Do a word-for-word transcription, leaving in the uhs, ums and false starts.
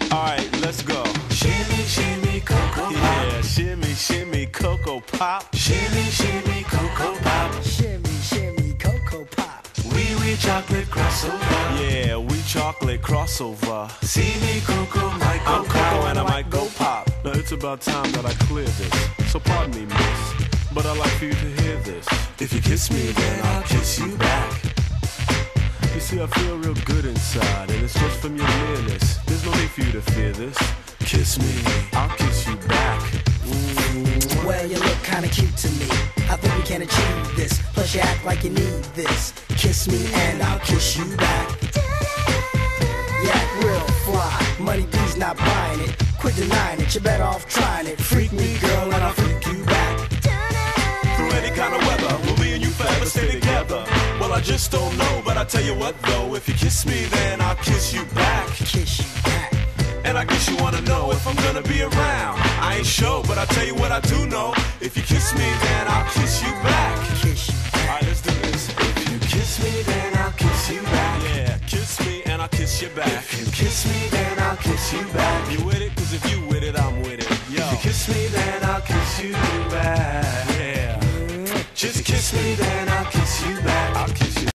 Alright, let's go. Shimmy, shimmy, Cocoa Pop. Yeah, shimmy, shimmy, Cocoa Pop. Shimmy, shimmy, Cocoa Pop. Shimmy, shimmy, Cocoa Pop. Wee wee chocolate crossover. Yeah, we chocolate crossover. See me, Coco, Michael, I'm Coco and I might go pop. Now it's about time that I clear this. So pardon me, miss, but I'd like for you to hear this. If you kiss me, then I'll kiss you back. You see, I feel real good inside, and it's just from your nearness. There's no need for you to fear this. Kiss me, I'll kiss you back. Mm, well, you look kinda cute to me. I think we can achieve this. Plus, you act like you need this. Kiss me and I'll kiss you back. You act real fly. Money B's not buying it. Quit denying it. You're better off trying it. Freak me, girl, and I'll freak you back. Through any kind of weather, will me and you forever stay together? Well, I just don't know, but I tell you what though, if you kiss me, then I'll kiss you back. Kiss you back. And I guess you wanna know if I'm gonna be around. I ain't sure, but I'll tell you what I do know. If you kiss me, then I'll kiss you back. Kiss you back. Alright, let's do this. if you kiss me, then I'll kiss you back. Yeah, kiss me and I'll kiss you back. If you kiss me, then I'll kiss you back. You with it? Cause if you with it, I'm with it. Yo. If you kiss me, then I'll kiss you back. Yeah. Just kiss me, then I'll kiss you back. I'll